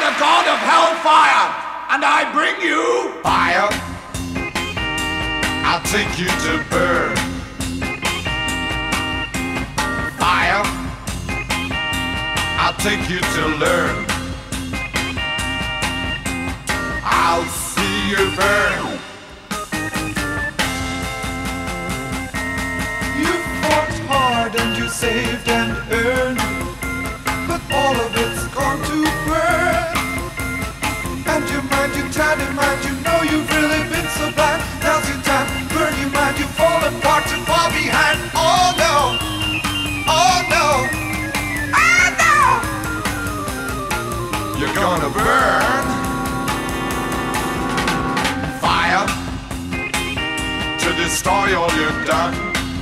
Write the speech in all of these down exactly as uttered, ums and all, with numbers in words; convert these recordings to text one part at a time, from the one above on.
the god of hellfire, and I bring you fire. I'll take you to burn. Fire. I'll take you to learn. I'll see you burn. You fought hard and you saved and earned, but all of it's gone to burn. And your mind, you tried your mind, you know you've really been so blind. Now's your time, burn your mind, you've fallen apart, too far behind. Oh no, oh no, oh no. You're gonna burn. Fire to destroy all you've done.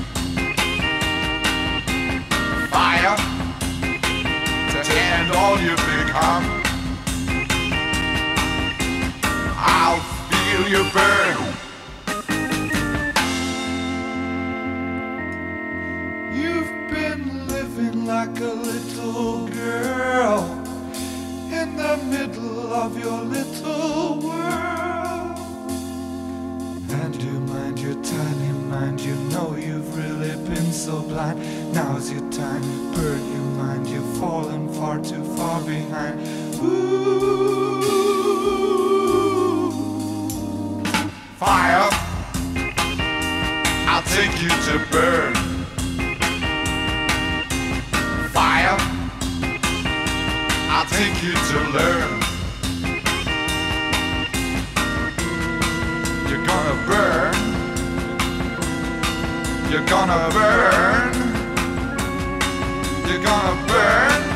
Fire to end all you've become. I'll feel you burn. You've been living like a little girl in the middle of your little world. And your mind, your tiny mind, you know you've really been so blind. Now's your time, burn your mind, you've fallen far too far behind. Ooh. Fire, I'll take you to burn. Fire, I'll take you to learn. You're gonna burn. You're gonna burn. You're gonna burn.